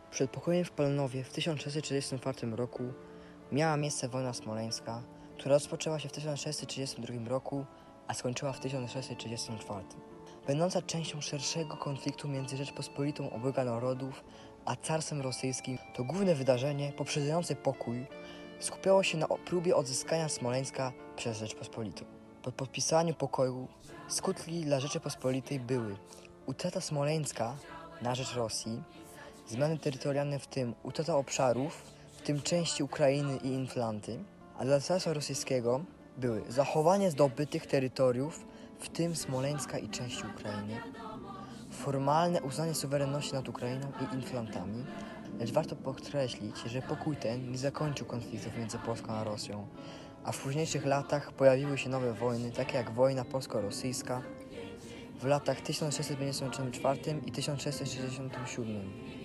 Przed pokojem w Palnowie w 1634 roku miała miejsce wojna smoleńska, która rozpoczęła się w 1632 roku, a skończyła w 1634. Będąca częścią szerszego konfliktu między Rzeczpospolitą Obojga Narodów a Carstwem Rosyjskim, to główne wydarzenie poprzedzające pokój skupiało się na próbie odzyskania Smoleńska przez Rzeczpospolitą. Po podpisaniu pokoju skutki dla Rzeczypospolitej były utrata Smoleńska na rzecz Rosji, zmiany terytorialne, w tym utrata obszarów, w tym części Ukrainy i Inflanty, a dla Carstwa Rosyjskiego były zachowanie zdobytych terytoriów, w tym Smoleńska i części Ukrainy, formalne uznanie suwerenności nad Ukrainą i Inflantami, lecz warto podkreślić, że pokój ten nie zakończył konfliktów między Polską a Rosją, a w późniejszych latach pojawiły się nowe wojny, takie jak wojna polsko-rosyjska w latach 1654 i 1667.